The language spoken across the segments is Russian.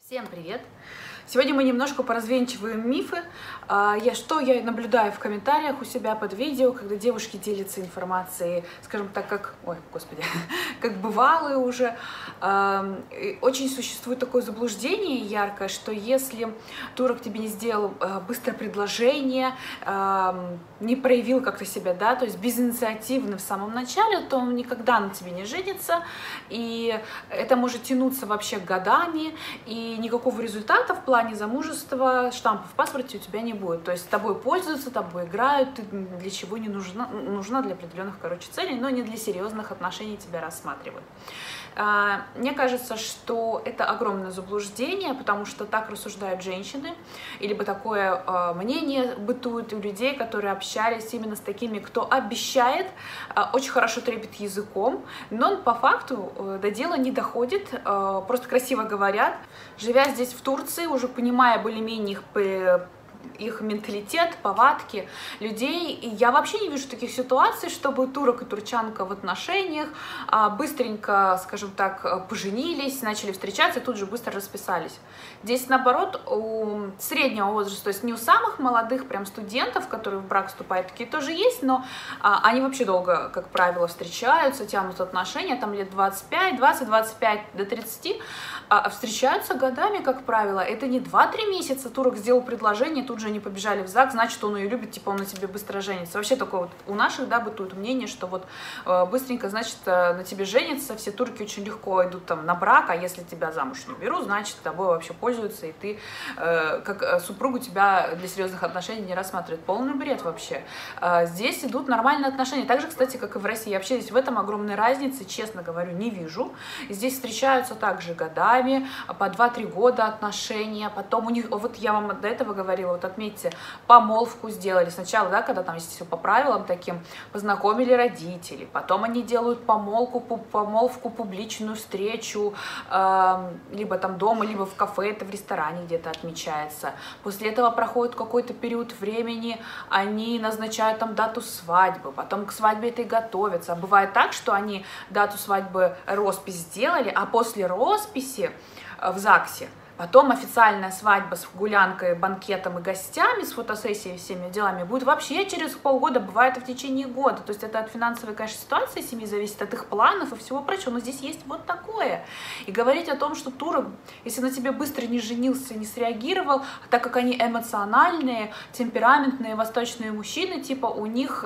Всем привет! Сегодня мы немножко поразвенчиваем мифы. Что я наблюдаю в комментариях у себя под видео, когда девушки делятся информацией, скажем так, как, ой, господи, как бывалые уже. Очень существует такое заблуждение яркое, что если турок тебе не сделал быстрое предложение, не проявил как-то себя, да, то есть безинициативно в самом начале, то он никогда на тебе не женится, и это может тянуться вообще годами, и никакого результата в плане замужества, штампа в паспорте у тебя не будет. То есть тобой пользуются, тобой играют, ты для чего не нужна для определенных, целей, но не для серьезных отношений тебя рассматривают. Мне кажется, что это огромное заблуждение, потому что так рассуждают женщины, либо такое мнение бытует у людей, которые общались именно с такими, кто обещает, очень хорошо трепет языком, но по факту до дела не доходит, просто красиво говорят. Живя здесь в Турции, уже понимая более-менее их менталитет, повадки людей. И я вообще не вижу таких ситуаций, чтобы турок и турчанка в отношениях быстренько, скажем так, поженились, начали встречаться и тут же быстро расписались. Здесь, наоборот, у среднего возраста, то есть не у самых молодых прям студентов, которые в брак вступают, такие тоже есть, но они вообще долго, как правило, встречаются, тянут отношения, там лет 25, 20-25 до 30, встречаются годами, как правило. Это не 2-3 месяца турок сделал предложение, тут же они побежали в ЗАГС, значит, он ее любит, типа он на тебе быстро женится. Вообще такое вот у наших, да, бытует мнение, что вот быстренько, значит, на тебе женится, все турки очень легко идут там на брак, а если тебя замуж не берут, значит, тобой вообще пользуются, и ты, как супругу, тебя для серьезных отношений не рассматривают. Полный бред вообще. Здесь идут нормальные отношения, так же, кстати, как и в России. Вообще здесь в этом огромной разницы, честно говорю, не вижу. Здесь встречаются также годами, по 2-3 года отношения, потом у них, вот я вам до этого говорила, вот отметьте, помолвку сделали. Сначала, да, когда там, естественно, по правилам таким, познакомили родителей, потом они делают помолвку, публичную встречу, либо там дома, либо в кафе, это в ресторане где-то отмечается. После этого проходит какой-то период времени, они назначают там дату свадьбы, потом к свадьбе этой готовятся. А бывает так, что они дату свадьбы, роспись сделали, а после росписи в ЗАГСе потом официальная свадьба с гулянкой, банкетом и гостями, с фотосессией и всеми делами будет вообще через полгода, бывает и в течение года. То есть это от финансовой, конечно, ситуации семьи зависит, от их планов и всего прочего. Но здесь есть вот такое. И говорить о том, что турок, если на тебе быстро не женился, не среагировал, так как они эмоциональные, темпераментные восточные мужчины, типа у них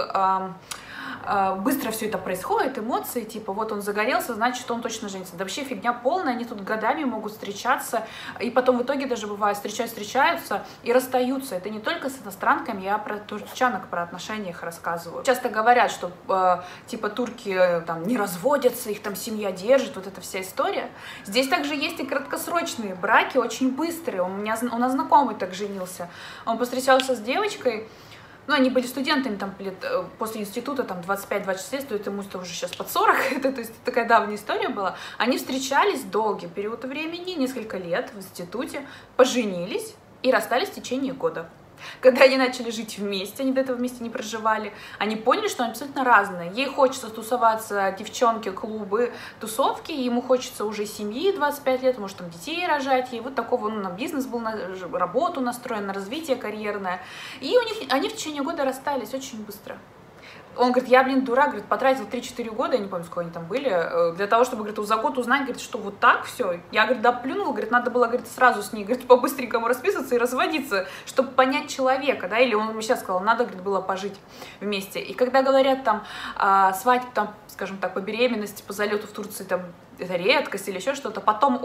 быстро все это происходит, эмоции, типа вот он загорелся, значит он точно женится. Да вообще фигня полная, они тут годами могут встречаться, и потом в итоге даже бывает встречаются и расстаются. Это не только с иностранками, я про турчанок, про отношения их рассказываю. Часто говорят, что типа турки там не разводятся, их там семья держит, вот эта вся история. Здесь также есть и краткосрочные браки, очень быстрые. У нас знакомый так женился, он повстречался с девочкой. Ну, они были студентами там лет после института, там 25-26 лет, то есть ему уже сейчас под 40, то есть такая давняя история была. Они встречались долгий период времени, несколько лет в институте, поженились и расстались в течение года. Когда они начали жить вместе, они до этого вместе не проживали, они поняли, что они абсолютно разные. Ей хочется тусоваться, девчонки, клубы, тусовки, ему хочется уже семьи, 25 лет, может там детей рожать, ей вот такого, ну, на бизнес был, на работу настроен, на развитие карьерное. И они в течение года расстались очень быстро. Он говорит, я, дурак, говорит, потратил 3-4 года, я не помню, сколько они там были, для того, чтобы, говорит, за год узнать, говорит, что вот так все. Я, говорит, да, плюнул, говорит, надо было, говорит, сразу с ней, говорит, по-быстренькому расписываться и разводиться, чтобы понять человека, да, или он мне сейчас сказал, надо, говорит, было пожить вместе. И когда говорят там свадьба, там, скажем так, по беременности, по залету в Турции, там, это редкость или еще что-то, потом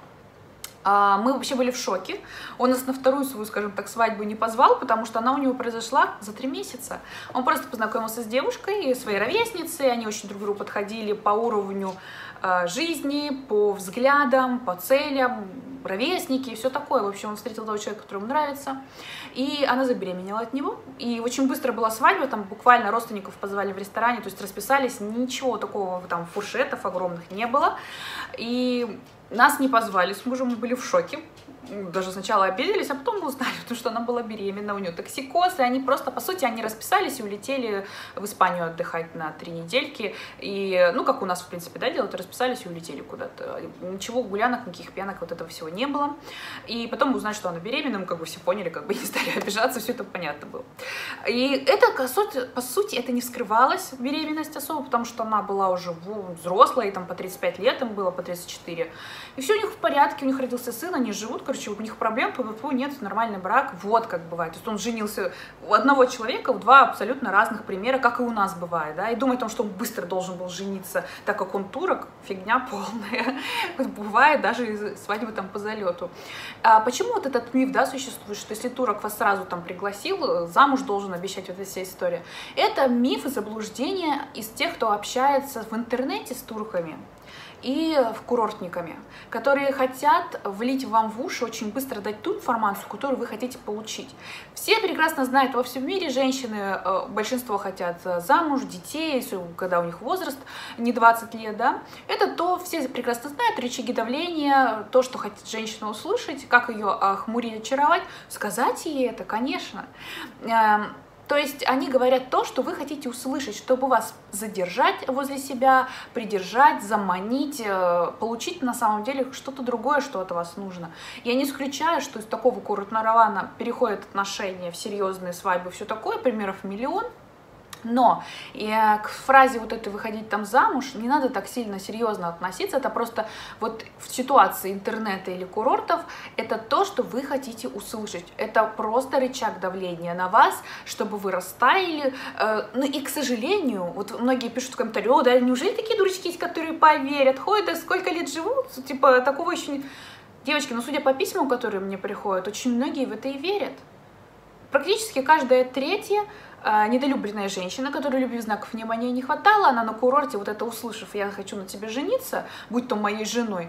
мы вообще были в шоке. Он нас на вторую свою, скажем так, свадьбу не позвал, потому что она у него произошла за 3 месяца. Он просто познакомился с девушкой, своей ровесницей, они очень друг к другу подходили по уровню жизни, по взглядам, по целям, ровесники и все такое. В общем, он встретил того человека, который ему нравится, и она забеременела от него. И очень быстро была свадьба, там буквально родственников позвали в ресторане, то есть расписались, ничего такого, там фуршетов огромных не было. И нас не позвали с мужем, мы были в шоке. даже сначала обиделись, а потом узнали, потому что она была беременна, у нее токсикоз, и они просто, по сути, они расписались и улетели в Испанию отдыхать на 3 недельки, и, ну, как у нас, в принципе, да, делают, расписались и улетели куда-то. Ничего, гулянок, никаких пьянок, вот этого всего не было. И потом узнали, что она беременна, мы как бы все поняли, как бы не стали обижаться, все это понятно было. И это, по сути, это не скрывалось, беременность особо, потому что она была уже взрослая, и там по 35 лет им было, по 34. И все у них в порядке, у них родился сын, они живут, короче, у них проблем, нет, нормальный брак, вот как бывает. То есть он женился у одного человека в 2 абсолютно разных примера, как и у нас бывает, да, и думает о том, что он быстро должен был жениться, так как он турок, фигня полная. Бывает даже из свадьбы там по залету. А почему вот этот миф, да, существует, что если турок вас сразу там пригласил, замуж должен обещать, вот эта вся история? Это миф и заблуждение из тех, кто общается в интернете с турками и курортниками, которые хотят влить вам в уши, очень быстро дать ту информацию, которую вы хотите получить. Все прекрасно знают, во всем мире женщины, большинство хотят замуж, детей, когда у них возраст не 20 лет, да, это то, все прекрасно знают, рычаги давления, то, что хочет женщина услышать, как ее охмурить, очаровать, сказать ей это, конечно. То есть они говорят то, что вы хотите услышать, чтобы вас задержать возле себя, придержать, заманить, получить на самом деле что-то другое, что от вас нужно. Я не исключаю, что из такого курортного романа переходят отношения в серьезные свадьбы, все такое, примеров миллион. Но к фразе вот этой «выходить там замуж» не надо так сильно серьезно относиться, это просто вот в ситуации интернета или курортов, это то, что вы хотите услышать, это просто рычаг давления на вас, чтобы вы растаяли, ну и, к сожалению, вот многие пишут в комментариях: «О, да неужели такие дурачки есть, которые поверят, ходят, да сколько лет живут, типа такого еще не...» Девочки, ну судя по письмам, которые мне приходят, очень многие в это и верят. Практически каждая третья недолюбленная женщина, которой любви знаков внимания не хватало, она на курорте, вот это услышав «я хочу на тебе жениться, будь то моей женой»,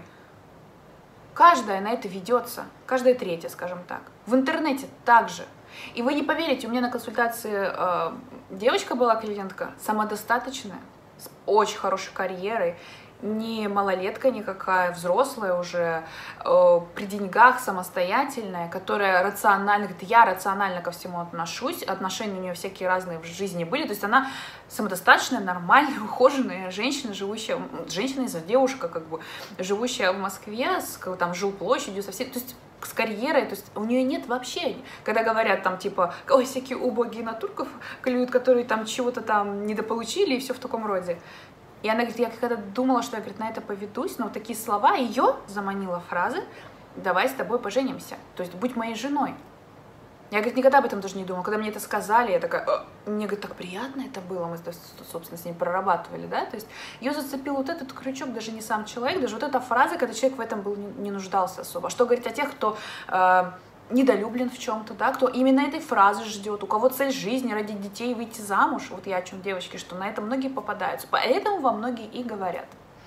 каждая на это ведется, каждая третья, скажем так. В интернете также. И вы не поверите, у меня на консультации девочка была, клиентка, самодостаточная, с очень хорошей карьерой, не малолетка никакая, взрослая уже, при деньгах, самостоятельная, которая рационально, говорит, я рационально ко всему отношусь, отношения у нее всякие разные в жизни были, то есть она самодостаточная, нормальная, ухоженная женщина, живущая, женщина из-за девушка, как бы, живущая в Москве, с там жилплощадью, со всей, то есть с карьерой, то есть у нее нет вообще, когда говорят там типа, ой, всякие убогие на турков клюют, которые там чего-то там недополучили и все в таком роде. И она говорит, я когда думала, что я, говорит, на это поведусь, но вот такие слова ее заманила фраза «давай с тобой поженимся», то есть будь моей женой. Я, говорит, никогда об этом даже не думала. Когда мне это сказали, я такая, мне, говорит, так приятно это было, мы, собственно, с ней прорабатывали, да, то есть ее зацепил вот этот крючок, даже не сам человек, даже вот эта фраза, когда человек в этом был, не нуждался особо. А что говорить о тех, кто недолюблен в чем-то, да, кто именно этой фразы ждет, у кого цель жизни родить детей и выйти замуж, вот я о чем, девочки, что на это многие попадаются, поэтому во многие и говорят.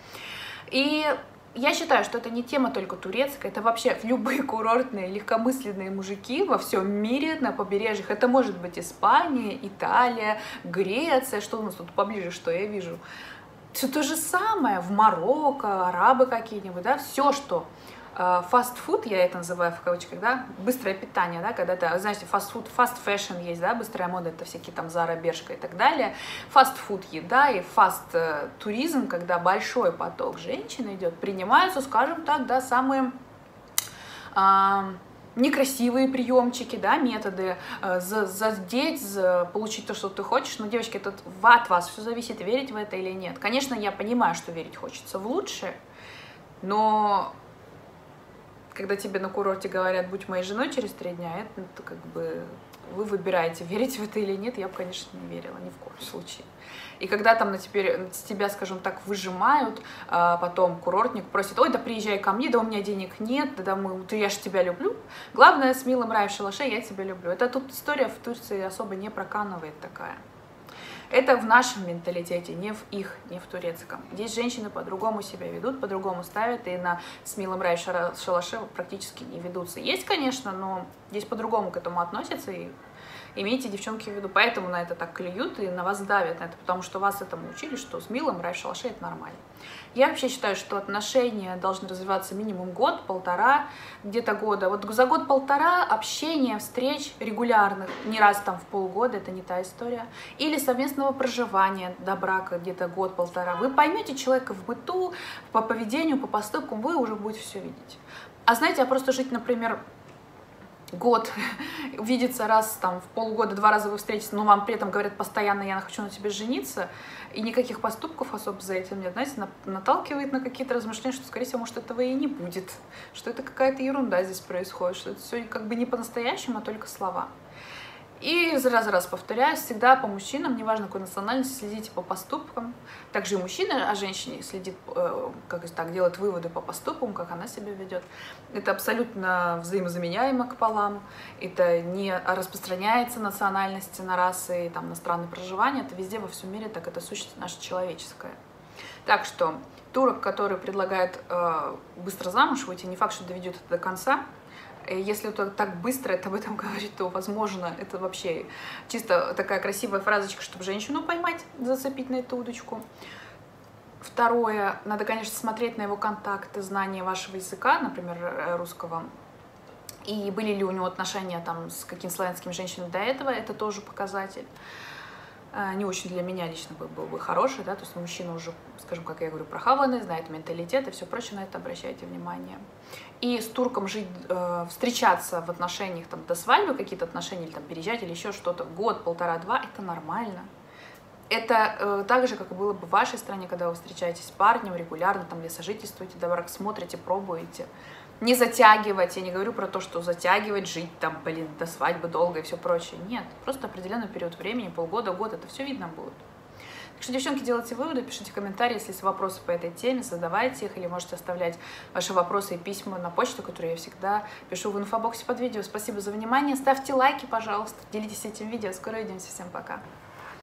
И я считаю, что это не тема только турецкая, это вообще любые курортные, легкомысленные мужики во всем мире, на побережьях, это может быть Испания, Италия, Греция, что у нас тут поближе, что я вижу, все то же самое, в Марокко, арабы какие-нибудь, да, все, что фастфуд, я это называю в кавычках, да, быстрое питание, да, когда это, знаете, фастфуд, фаст фэшн есть, да, быстрая мода, это всякие там Зара, Бершка и так далее, фастфуд еда и фаст туризм, когда большой поток женщин идет, принимаются, скажем так, да, самые некрасивые приемчики, да, методы, задеть, получить то, что ты хочешь, но, девочки, это от вас все зависит, верить в это или нет. Конечно, я понимаю, что верить хочется в лучшее, но когда тебе на курорте говорят, будь моей женой через 3 дня, это как бы вы выбираете, верить в это или нет, я бы, конечно, не верила, ни в коем случае. И когда там с тебя, скажем так, выжимают, потом курортник просит, ой, да приезжай ко мне, да у меня денег нет, да я же тебя люблю. Главное, с милым рай в шалаше, я тебя люблю. Это тут история в Турции особо не проканывает такая. Это в нашем менталитете, не в их, не в турецком. Здесь женщины по-другому себя ведут, по-другому ставят, и с милым рай в шалаше практически не ведутся. Есть, конечно, но здесь по-другому к этому относятся, и Имейте, девчонки, в виду. Поэтому на это так клюют и на вас давят на это, потому что вас этому учили, что с милым рай в шалаше — это нормально. Я вообще считаю, что отношения должны развиваться минимум год, полтора, где-то года. Вот за год-полтора общения, встреч регулярных, не раз там в полгода, это не та история. Или совместного проживания до брака где-то год-полтора. Вы поймете человека в быту, по поведению, по поступкам, вы уже будете все видеть. А знаете, а просто жить, например, год, увидеться раз там в полгода, 2 раза вы встретитесь, но вам при этом говорят постоянно: я хочу на тебе жениться, и никаких поступков особо за этим нет, знаете, наталкивает на какие-то размышления, что, скорее всего, может, этого и не будет, что это какая-то ерунда здесь происходит, что это все как бы не по-настоящему, а только слова. И раз повторяюсь, всегда по мужчинам, неважно какой национальности, следите по поступкам. Также и мужчина о женщине следит, как так, делает выводы по поступкам, как она себя ведет. Это абсолютно взаимозаменяемо к полам. Это не распространяется национальности на расы, там, на страны проживания. Это везде, во всем мире, так это сущность наша человеческая. Так что турок, который предлагает быстро замуж выйти, не факт, что доведет это до конца. Если это так быстро это об этом говорит, то, возможно, это вообще чисто такая красивая фразочка, чтобы женщину поймать, зацепить на эту удочку. Второе, надо, конечно, смотреть на его контакты, знание вашего языка, например, русского. И были ли у него отношения там с какими-то славянскими женщинами до этого, это тоже показатель. Не очень для меня лично был бы хороший, да, то есть мужчина уже, скажем, как я говорю, прохаванный, знает менталитет и все прочее, на это обращайте внимание. И с турком жить, встречаться в отношениях там до свадьбы, какие-то отношения, или там переезжать, или еще что-то, год, полтора-два, это нормально. Это так же, как и было бы в вашей стране, когда вы встречаетесь с парнем регулярно, там, где сожительствуете, до брака смотрите, пробуете. Не затягивать, я не говорю про то, что затягивать, жить там, блин, до свадьбы долго и все прочее. Нет, просто определенный период времени, полгода, год, это все видно будет. Так что, девчонки, делайте выводы, пишите комментарии, если есть вопросы по этой теме, задавайте их, или можете оставлять ваши вопросы и письма на почту, которую я всегда пишу в инфобоксе под видео. Спасибо за внимание, ставьте лайки, пожалуйста, делитесь этим видео, скоро увидимся, всем пока.